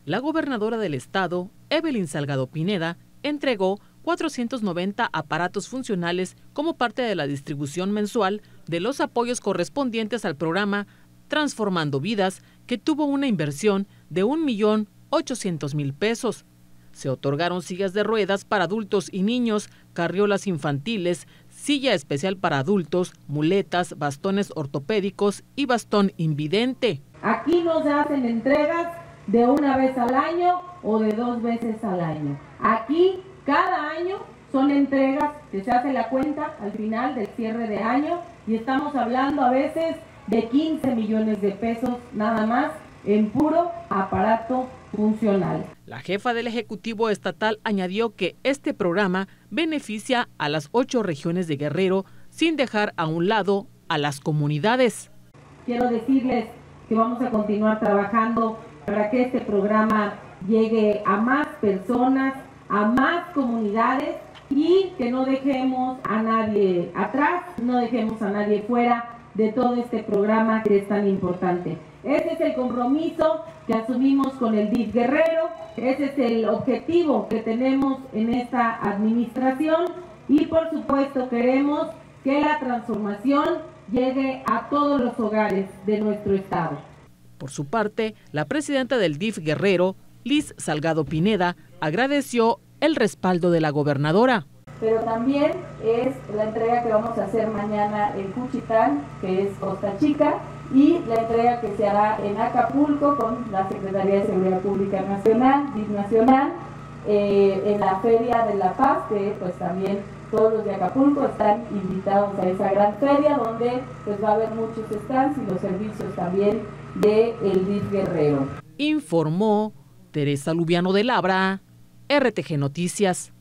La gobernadora del estado, Evelyn Salgado Pineda, entregó 490 aparatos funcionales como parte de la distribución mensual de los apoyos correspondientes al programa Transformando Vidas, que tuvo una inversión de 1.800.000 pesos. Se otorgaron sillas de ruedas para adultos y niños, carriolas infantiles, silla especial para adultos, muletas, bastones ortopédicos y bastón invidente. Aquí no se hacen entregas de una vez al año o de 2 veces al año. Aquí cada año son entregas que se hace la cuenta al final del cierre de año y estamos hablando a veces de 15 millones de pesos nada más en puro aparato funcional. La jefa del Ejecutivo Estatal añadió que este programa beneficia a las 8 regiones de Guerrero sin dejar a un lado a las comunidades. Quiero decirles que vamos a continuar trabajando para que este programa llegue a más personas, a más comunidades y que no dejemos a nadie atrás, no dejemos a nadie fuera de todo este programa que es tan importante. Ese es el compromiso que asumimos con el DIF Guerrero, ese es el objetivo que tenemos en esta administración y por supuesto queremos que la transformación llegue a todos los hogares de nuestro estado. Por su parte, la presidenta del DIF Guerrero, Liz Salgado Pineda, agradeció el respaldo de la gobernadora. Pero también es la entrega que vamos a hacer mañana en Juchitán, que es Costa Chica, y la entrega que se hará en Acapulco con la Secretaría de Seguridad Pública Nacional, DIF Nacional, en la Feria de la Paz, que pues también todos los de Acapulco están invitados a esa gran feria, donde pues va a haber muchos stands y los servicios también del DIF Guerrero. Informó Teresa Lubiano de Labra, RTG Noticias.